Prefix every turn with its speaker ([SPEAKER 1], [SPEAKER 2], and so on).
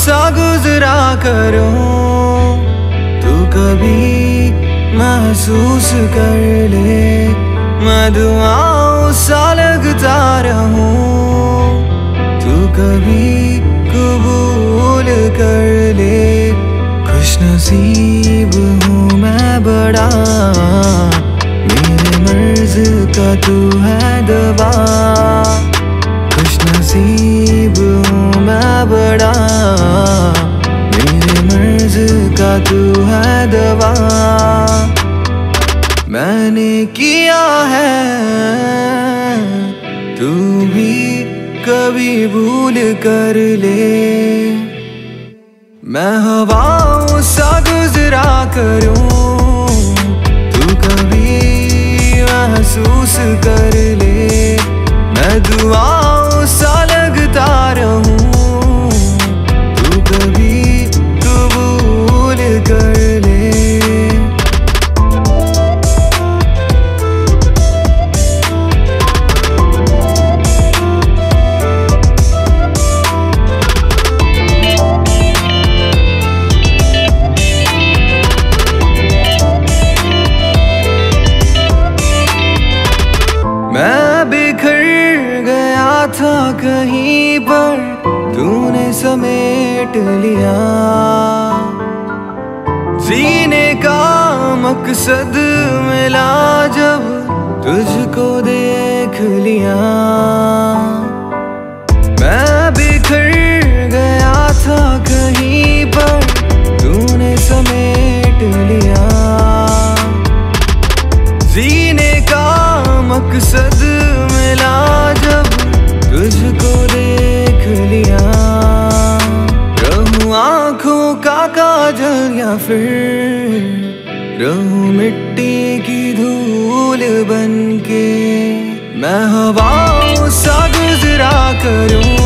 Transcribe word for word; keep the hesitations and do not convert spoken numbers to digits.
[SPEAKER 1] सा गुजरा करूं, तू कभी महसूस कर ले, मैं दुआओं सा लगता रहूं, तू कभी कबूल कर ले। खुश नसीब हूँ मैं बड़ा, मेरे मर्ज का तू है दवा। खुश नसीब हूँ मैं बड़ा, मेरे मर्ज का तू है दवा। मैंने किया है, तू भी कभी भूल कर ले, मैं हवाओं सा गुजरा करूं, तू कभी महसूस कर ले, मैं दुआओं सा लगता रहूं, तू कभी कबूल कर ले। मैं बिखर गया था कहीं पर, तूने समेट लिया, जीने का मकसद मिला जब तुझको देख लिया। मैं बिखर गया था कहीं पर, तूने समेट लिया, जीने का मकसद मिला जब तुझको देख लिया। रहूं आँखों का काजल या फिर रहूं मिट्टी की धूल बनके, मैं हवाओं सा गुजरा करूं,